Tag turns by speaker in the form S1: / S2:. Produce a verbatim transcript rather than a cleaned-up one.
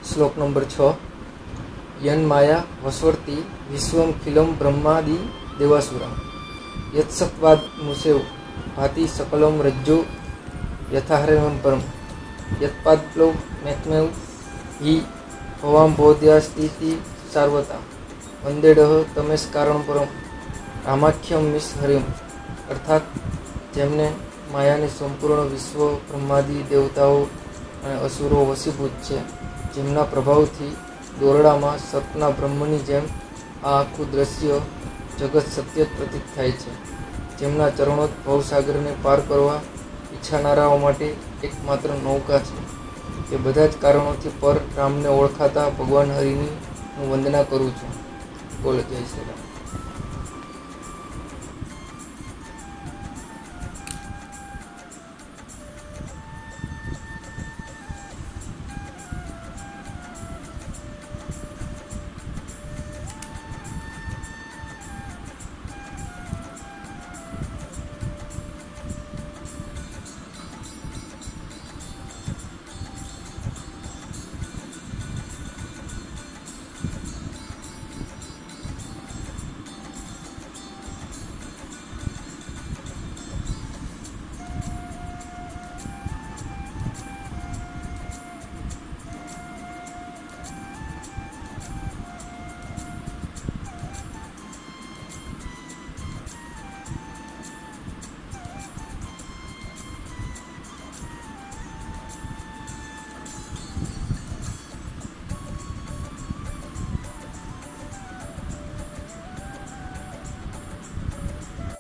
S1: श्लोक नंबर छ। यन माया वस्वर्ति विश्वम खिलम ब्रह्मादि देवासुरा यत्सत्वाद मुसेव भाति सकलम रज्जो यथाहरेम परम यत्पादप्लो मैत्मेव हि भवाम बोध्यास्ति सार्वता वंदेडह तमेश कारण परम रामाख्यम मिस हरिम। अर्थात जेमने मायाने संपूर्ण विश्व ब्रह्मादि देवताओं અને અસુરો વસીભૂત છે, જેમના પ્રભાવથી દોરડામાં સતના બ્રહ્મની જેમ આ આખું દ્રશ્ય જગત સત્ય પ્રતીત થાય છે, જેમના ચરણો ભવસાગરને પાર કરવા ઈચ્છાનારાઓ માટે એકમાત્ર નૌકા છે। તે બધા જ કારણોથી પર રામને ઓળખાતા ભગવાન હરિની હું વંદના કરું છું। બોલો જય શ્રી રામ।